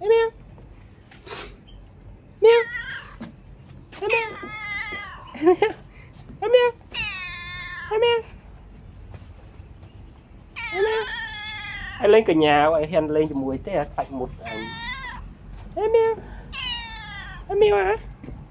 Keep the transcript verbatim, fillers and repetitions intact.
mèo mèo mèo mèo mèo mèo mèo mèo anh lên cả nhà vậy hèn lên cho mùi té bạch một anh mèo mèo à